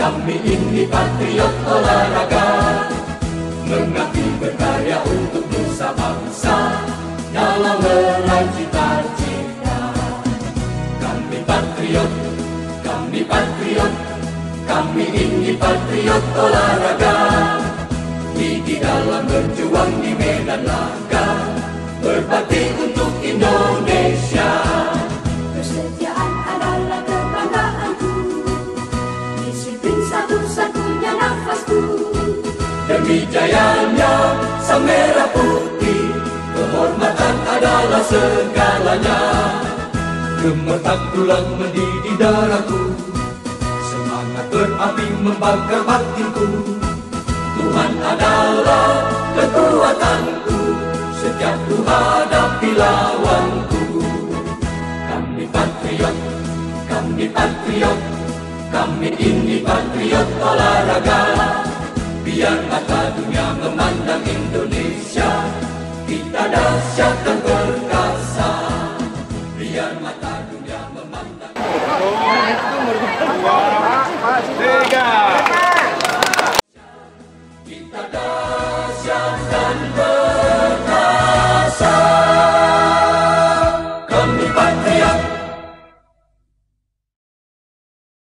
Kami ini patriot olahraga, mengabdi berkarya untuk nusa bangsa dalam meraih cita-cita. Kami patriot, kami patriot, kami ini patriot olahraga. Di dalam berjuang di medan laga, berbakti untuk Indonesia. Kesetiaan adalah kebanggaanku, disiplin satu-satunya nafasku. Demi jayanya sang merah putih, kehormatan adalah segalanya. Gemetar tulang mendidih darahku, semangat berapi membakar batinku. Tuhan adalah kekuatanku, setiap ku hadapi lawanku. Kami patriot, kami patriot, kami ini patriot olahraga. Biar mata dunia memandang Indonesia, kita dahsyat dan perkasa. Biar mata dunia memandang. 2, 3. Kita